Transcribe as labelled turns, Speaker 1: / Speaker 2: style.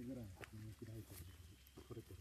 Speaker 1: ぐらいの開いてる。これと。